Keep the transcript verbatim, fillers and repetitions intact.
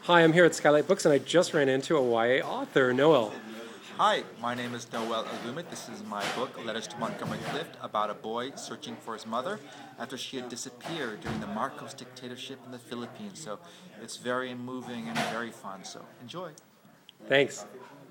Hi, I'm here at Skylight Books, and I just ran into a Y A author, Noel. Hi, my name is Noel Alumit. This is my book, Letters to Montgomery Clift, about a boy searching for his mother after she had disappeared during the Marcos dictatorship in the Philippines. So it's very moving and very fun, so enjoy. Thanks.